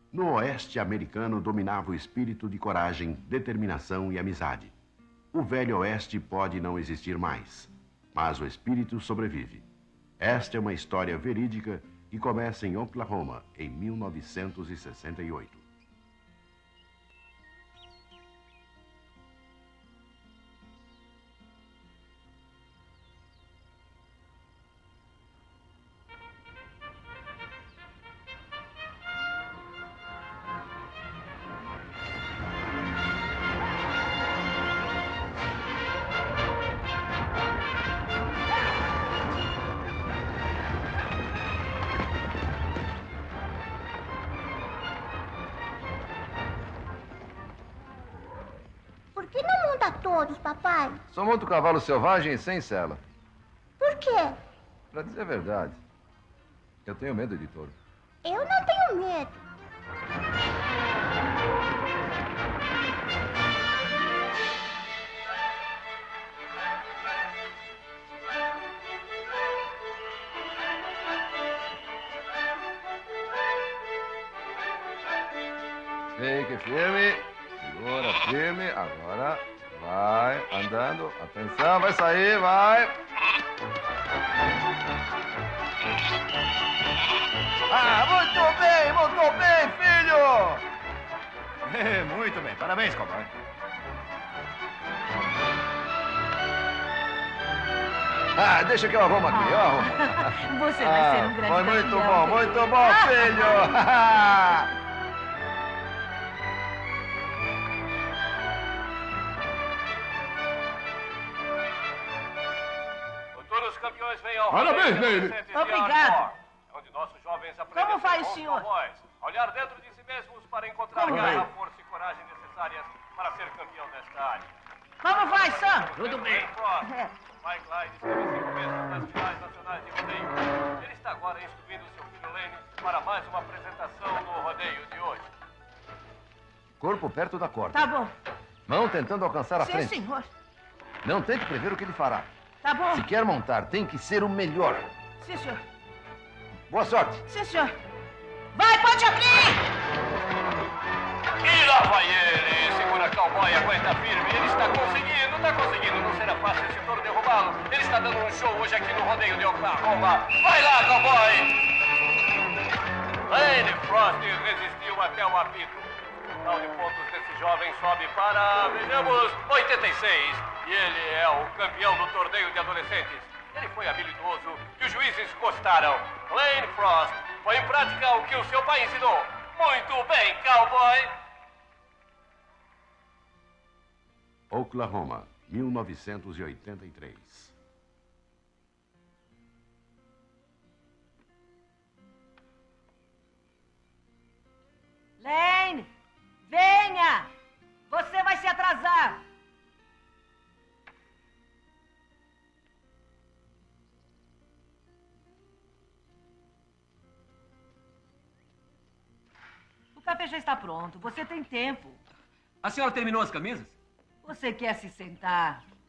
No oeste americano dominava o espírito de coragem, determinação e amizade. O velho oeste pode não existir mais, mas o espírito sobrevive. Esta é uma história verídica que começa em Oklahoma, em 1968. Por que não monta todos, papai? Só monto cavalo selvagem e sem sela. Por quê? Pra dizer a verdade, eu tenho medo de touro. Eu não tenho medo. Fique firme, segura firme, agora vai andando, atenção, vai sair, vai. Ah, muito bem, filho! Muito bem, parabéns, cowboy. Ah, deixa que eu arrumo aqui, eu arrumo. Você vai ser um grande Foi campeão. muito bom, filho! Futuros campeões venham ao Parabéns, rodeio de Ney. adolescentes de Obrigado. Ardmore, onde nossos jovens aprendem Como a ser vai, bons senhor? cowboys, a olhar dentro de si mesmos para encontrar Como garra, vai? força e coragem necessárias para ser campeão nesta área. Como vai, Sam? Tudo bem. Mike Lyde esteve 5 vezes nas finais nacionais de rodeio. Ele está agora instruindo seu filho Lane para mais uma apresentação no rodeio de hoje. Corpo perto da corda. Tá bom. Mão tentando alcançar a Sim, frente. senhor. Não tente prever o que ele fará. Tá bom. Se quer montar, tem que ser o melhor. Sim, senhor. Boa sorte. Sim, senhor. Vai, pode abrir! E lá vai ele, segura cowboy, aguenta firme. Ele está conseguindo, não será fácil esse touro derrubá-lo. Ele está dando um show hoje aqui no rodeio de Oklahoma. Vai lá, cowboy! Lane Frost resistiu até o apito. O total de pontos desse jovem sobe para, vejamos, 86. E ele é o campeão do torneio de adolescentes. Ele foi habilidoso e os juízes gostaram. Lane Frost foi em prática o que o seu pai ensinou. Muito bem, cowboy! Oklahoma, 1983. Lane, venha! Você vai se atrasar. O café já está pronto. Você tem tempo. A senhora terminou as camisas? Você quer se sentar?